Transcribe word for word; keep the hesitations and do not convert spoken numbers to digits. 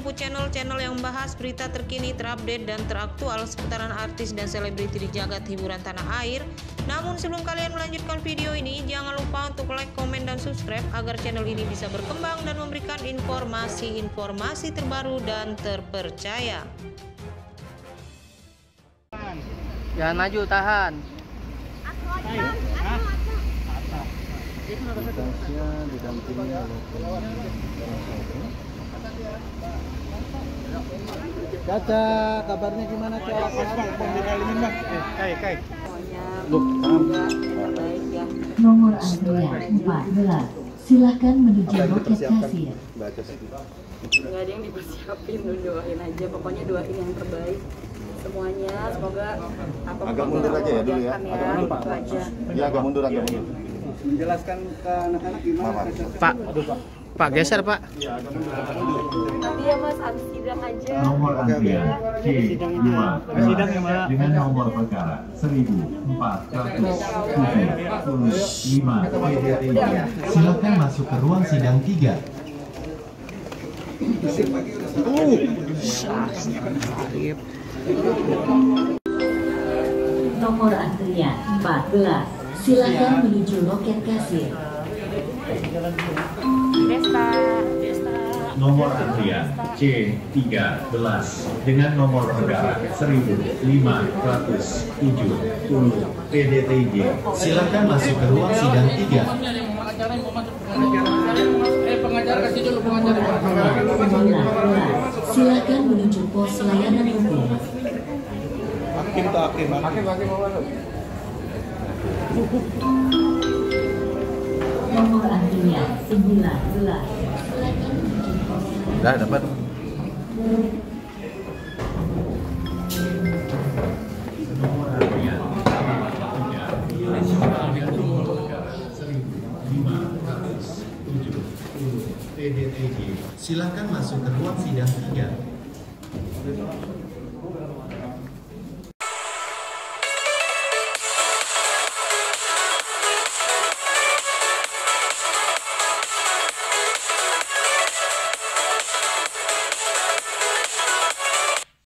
menunggu channel-channel yang membahas berita terkini, terupdate, dan teraktual seputaran artis dan selebriti di jagat hiburan tanah air. Namun sebelum kalian melanjutkan video ini, jangan lupa untuk like, komen, dan subscribe agar channel ini bisa berkembang dan memberikan informasi-informasi terbaru dan terpercaya. Jangan maju, tahan. Tasya didampingi oleh Caca, kabarnya gimana Caca? Kai, kai. Nomor antrian empat belas. Silakan menuju loket kasir. Nggak ada yang dipersiapin, doain aja. Pokoknya doain yang terbaik semuanya. Semoga apa agak mundur aja ya dulu ya. Agak mundur aja. Ya agak mundur agak mundur. Menjelaskan ke anak-anak gimana? Pak, Pak geser Pak. Nanti ya Mas, habis sidang aja. Nomor antrian C dua dengan nomor perkara seribu empat ratus tujuh puluh lima. Silakan masuk ke ruang sidang tiga. Nomor antrian empat belas. Silakan menuju loket kasir. Nomor antrian C tiga belas dengan nomor perkara seribu lima ratus tujuh puluh P D T J. Silakan masuk ke ruang sidang tiga. Silakan menuju pos layanan hukum. Hakim tuh hakim. Hakim hakim mau masuk. Nomor antrian sembilan belas. Udah dapat. Nomor antrian seribu lima ratus tujuh puluh P D T J. Silakan masuk ke ruang sidang tiga.